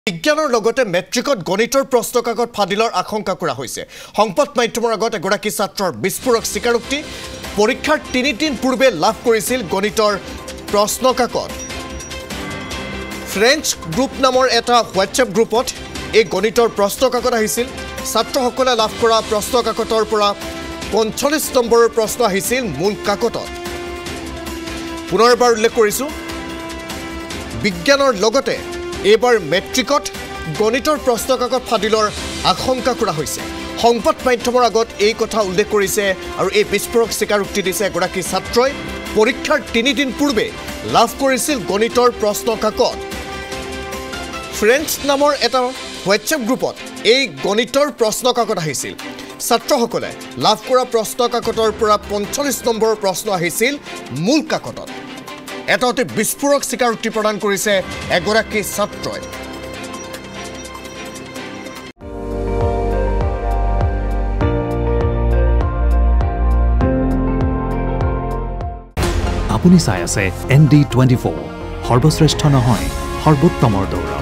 বিজ্ঞানৰ লগতে মেট্ৰিকত গণিতৰ প্ৰশ্নকাকত ফাদিলৰ আশংকা কৰা হৈছে সংবাদ মাধ্যমৰ আগত এগৰাকী ছাত্ৰৰ বিস্ফোৰক স্বীকাৰোক্তি পৰীক্ষাৰ 3 দিন পূৰ্বে লাভ কৰিছিল গণিতৰ প্ৰশ্নকাকত ফ্ৰেঞ্চ গ্ৰুপ নামৰ এটা হোৱাটছএপ গ্ৰুপত এই গণিতৰ প্ৰশ্নকাকত আহিছিল ছাত্ৰসকলে লাভ কৰা প্ৰশ্নকাকতৰ পৰা 45 নম্বৰৰ প্ৰশ্ন আহিছিল মূল কাকতত পুনৰবাৰ উল্লেখ কৰিছো বিজ্ঞানৰ লগতে এবাৰ মেট্ৰিকত গণিতৰ প্ৰশ্নকাকত ফাদিলৰ আশংকা কৰা হৈছে সংবাদ মাধ্যমৰ আগত এই কথা উল্লেখ কৰিছে আৰু এই বিস্ফোৰক স্বীকাৰোক্তি দিছে এগৰাকী ছাত্ৰই পৰীক্ষাৰ 3 দিন পূৰ্বে লাভ কৰিছিল গণিতৰ প্ৰশ্নকাকত ফ্ৰেঞ্চ নামৰ এটা হোৱাটছএপ গ্ৰুপত এই গণিতৰ প্ৰশ্নকাকত আহিছিল ছাত্ৰসকলে লাভ কৰা প্ৰশ্নকাকতৰ পৰা 45 নম্বৰৰ প্ৰশ্ন আহিছিল মূল কাকতত এটা অতি বিস্ফোৰক স্বীকাৰোক্তি প্ৰদান কৰিছে এগৰাকী ছাত্ৰই আপুনি চাই আছে ND24 সৰ্বশ্ৰেষ্ঠ নহয় সৰ্বোত্তমৰ দৌৰ